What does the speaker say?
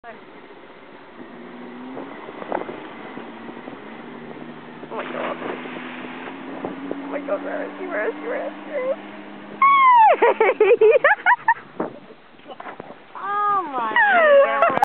Oh my god. Oh my god, where is he? Where is he? Where is he?